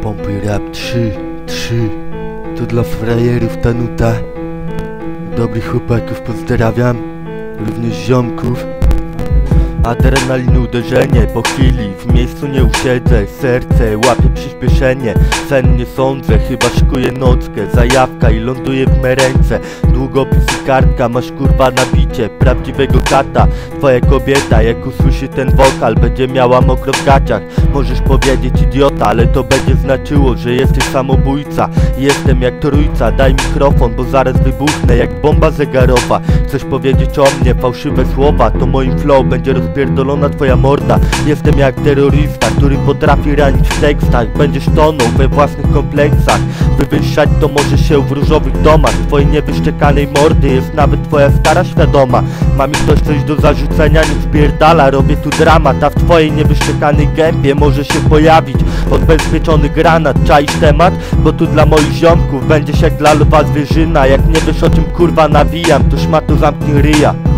Pompuj rap 3 to dla frajerów ta nuta. Dobrych chłopaków pozdrawiam, również ziomków. Adrenalin, uderzenie po chwili, w miejscu nie usiedzę. Serce łapie przyspieszenie, sen nie sądzę, chyba szykuję nockę. Zajawka i ląduje w me ręce. Długopis i kartka, masz kurwa na bicie prawdziwego kata. Twoja kobieta, jak usłyszy ten wokal, będzie miała mokro w gaciach. Możesz powiedzieć idiota, ale to będzie znaczyło, że jesteś samobójca. Jestem jak trójca, daj mikrofon, bo zaraz wybuchnę jak bomba zegarowa. Chcesz powiedzieć o mnie fałszywe słowa, to moim flow będzie rozpierdolona twoja morda. Jestem jak terrorysta, który potrafi ranić w tekstach. Będziesz tonął we własnych kompleksach. Wywyższać to może się w różowych domach. Twojej niewyszczekanej mordy jest nawet twoja stara świadoma. Ma mi ktoś coś do zarzucenia, nie spierdala, robię tu dramat. A w twojej niewyszczekanej gębie może się pojawić odbezpieczony granat. Czaisz temat? Bo tu dla moich ziomków będziesz jak dla lwa zwierzyna. Jak nie wiesz o czym kurwa nawijam, to szmato zamknij ryja.